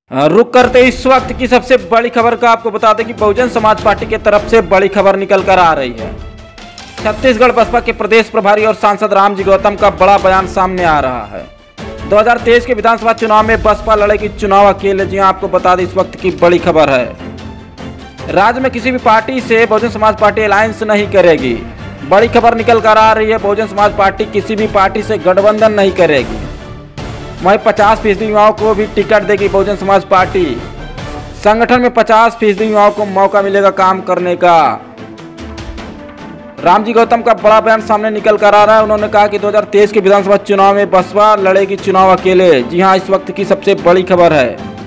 रुक करते इस वक्त की सबसे बड़ी खबर का आपको बता दें कि बहुजन समाज पार्टी की तरफ से बड़ी खबर निकल कर आ रही है। छत्तीसगढ़ बसपा के प्रदेश प्रभारी और सांसद रामजी गौतम का बड़ा बयान सामने आ रहा है। 2023 के विधानसभा चुनाव में बसपा लड़ेगी चुनाव अकेले। जी आपको बता दें इस वक्त की बड़ी खबर है। राज्य में किसी भी पार्टी से बहुजन समाज पार्टी अलायंस नहीं करेगी। बड़ी खबर निकल कर आ रही है। बहुजन समाज पार्टी किसी भी पार्टी से गठबंधन नहीं करेगी। वहीं 50% युवाओं को भी टिकट देगी बहुजन समाज पार्टी। संगठन में 50% युवाओं को मौका मिलेगा काम करने का। रामजी गौतम का बड़ा बयान सामने निकल कर आ रहा है। उन्होंने कहा कि 2023 के विधानसभा चुनाव में बसपा लड़ेगी चुनाव अकेले। जी हां, इस वक्त की सबसे बड़ी खबर है।